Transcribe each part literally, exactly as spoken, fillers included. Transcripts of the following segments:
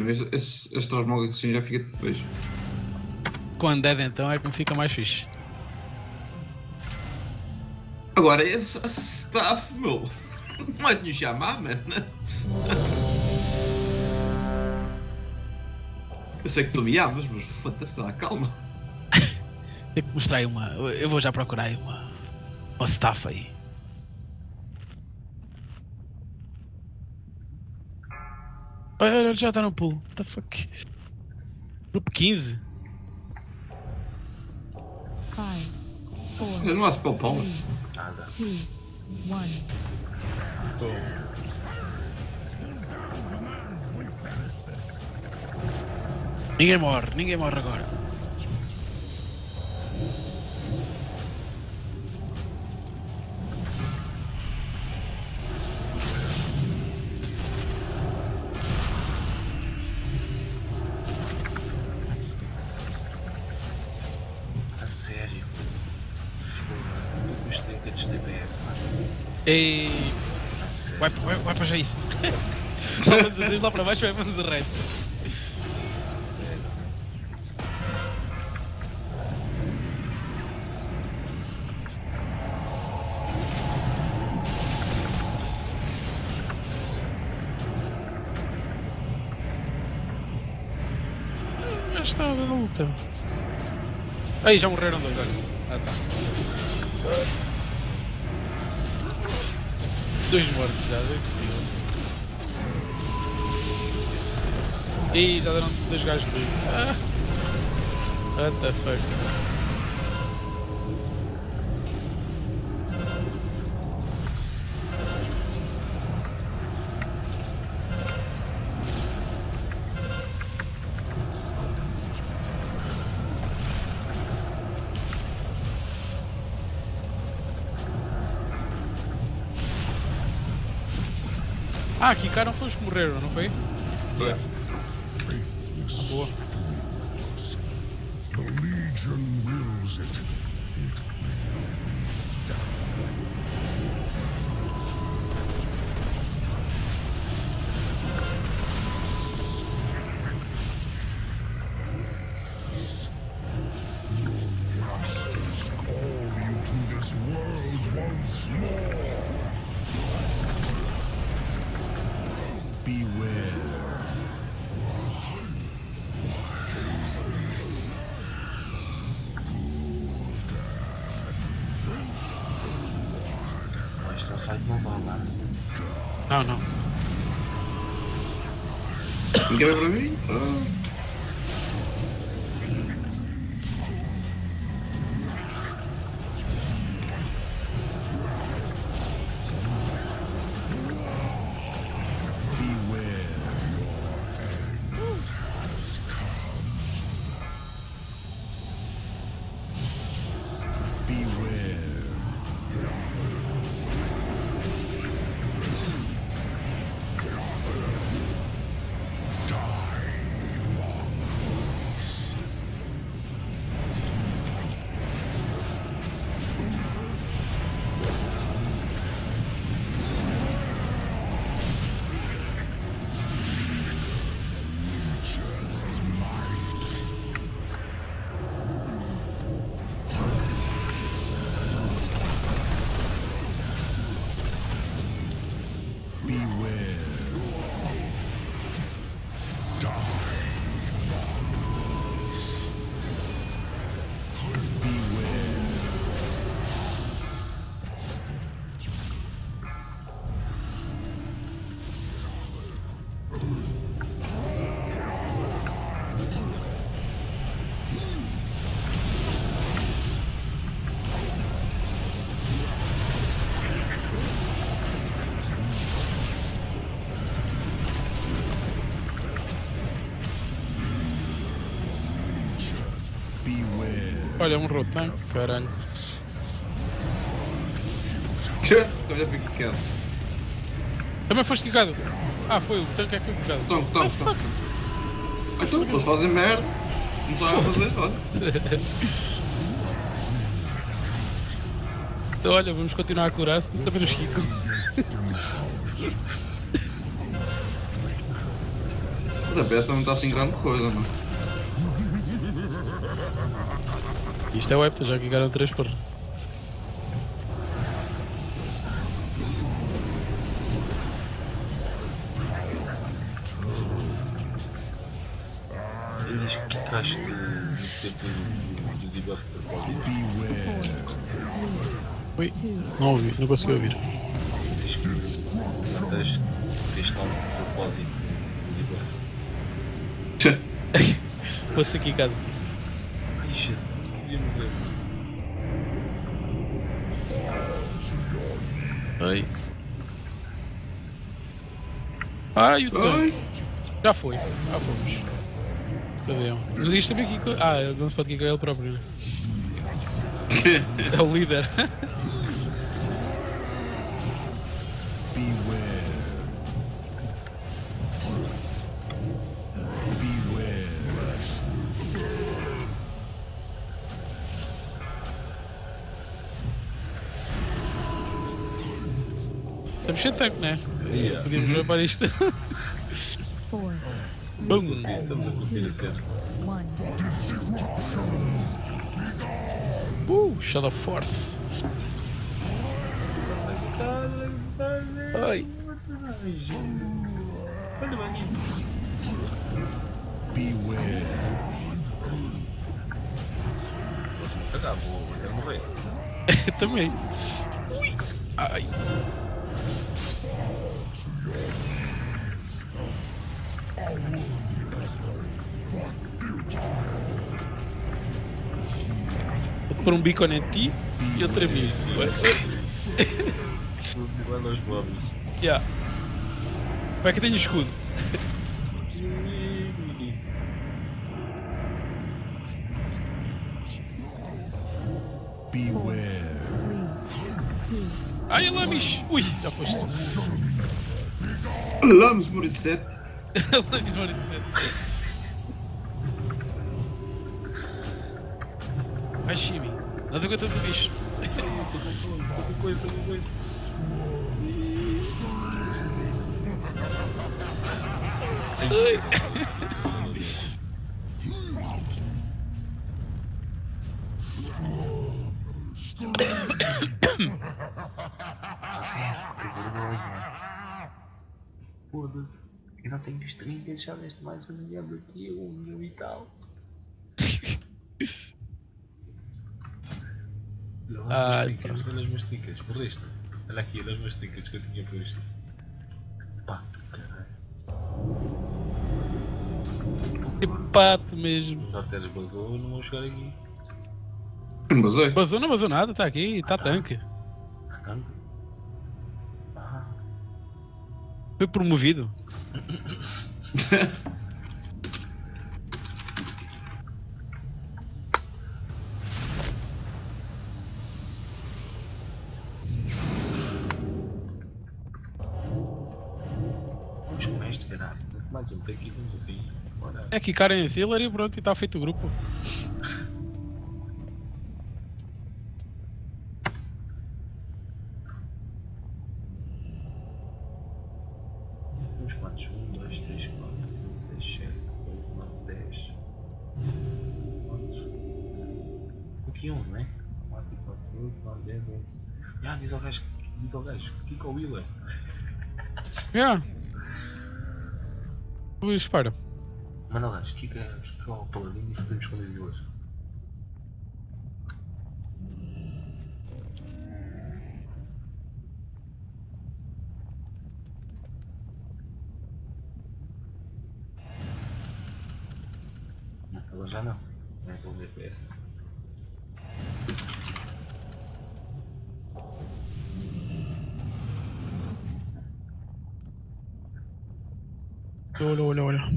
mano. Este, este, este transmog assim já fica de vez. Com Undead então é que me fica mais fixe. Agora, esse, esse staff, meu. Não é de nos chamar, mano. Eu sei que tu me amas, mas foda-se, dá calma. Tenho que mostrar aí uma. Eu vou já procurar aí uma. Uma staff aí. Olha, olha, já está no pool. What the fuck? Grupo quinze. Five, four, Eu não há spell power. Nada. two, one. Ninguém morre, ninguém morre agora. A sério. Foda-se, estou com os trinkets de D P S, mano. Ei. A sério. Vai, vai, vai para já isso. Só para dizer lá para baixo vai para de reto. A sério. Já está na luta. Aí já morreram dois, olha. Ah tá. Dois mortos já, é possível. Ih, já deram dois gajos ali. Ah. What the fuck. Ah, aqui cá não foi os que morreram, não foi? É. Boa. The Legion wills it. Masters call you to this world once more. Beware. Pô, isto é um fight normal lá. Não, não. Ninguém vai para mim? Ah. Olha, morreu o tanque, caralho. Que? Então já fico quieto. Também foste quicado. Ah, foi o tanque é que foi quicado. Então, então, então. Então, eles fazem merda. Não sabem fazer, olha. Então, olha, vamos continuar a curar-se. Também nos quicam. Da peça não está assim grande coisa, mano. Isto é web, já clicaram três por. Eu diz que caixa de tempo do, do debuff de propósito. Ui, não ouvi, não consegui ouvir. Diz que mantens questão de propósito do debuff. Fosse aqui em casa. Ai Jesus, podia morrer. Ai. Ai, o tanque. Ai! Já foi, já fomos. Cadê? Mas isto também aqui. Ah, não se pode clicar ele próprio, né? É o líder. Estamos sem tanque, né? Yeah. Podíamos ver para isto. four, Bum! Estamos a curtir a cena. one. Uh, Shadow Force. Ai. Olha, maninho. Ah, vou, vou quero morrer. Também. Ai. Vou pôr um bico em ti e outro em mim. Ué, ué. Vamos lá nos móveis. Yeah. Como é que tenho escudo? Four, three, two, Ai, Lamis! Ui, já foste. Lamos Morissette. Lamis, mano. Ai, Shimi. Nós aguentamos o bicho. Sabe coisa, sabe coisa. Ai. Sério, que vergonha. Foda-se. Eu não tenho visto ninguém já deste mais um milhão do que eu, um milhão e tal. Ai, Olha as masticas, olha as masticas, morreste. Olha aqui, olha as masticas que eu tinha posto. Pá, caralho. Que pato mesmo. Já teres basou, não vou chegar aqui. Mas é. Vazou, não vazou nada, tá aqui, tá tanque. Tá tanto? Ah, Foi promovido. vamos com este, caralho. Mais um, tem aqui, vamos assim. Bora. É que Karen em Sealer e pronto, e tá feito o grupo. Uns quantos? um, dois, três, quatro, cinco, seis, sete, oito, nove, dez. Quantos? Aqui onze, né? quatro, quatro, oito, nove, dez, onze. Ah, diz ao gajo, diz ao gajo, Kiko Wheeler. Yeah. Ui, espera. Manda ao gajo, Kiko é o paladino e fazemos com as ilhas. Ela já não, não é tão D P S. Olha, olha, olha.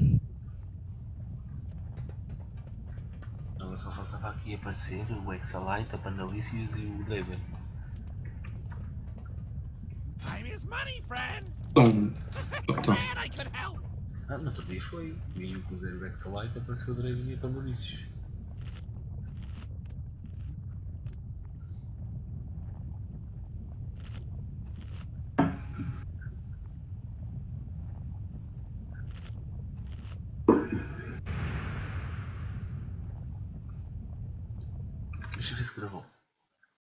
Ela só faltava aqui aparecer o Exalite, a Pandalicious e o Draven. Time is money, friend. Então. Então. Man, I could help. Ah, no outro dia foi. Vinho com o zero Exalite, apareceu o Draven e a Pandalicious. Deixa eu ver se gravou.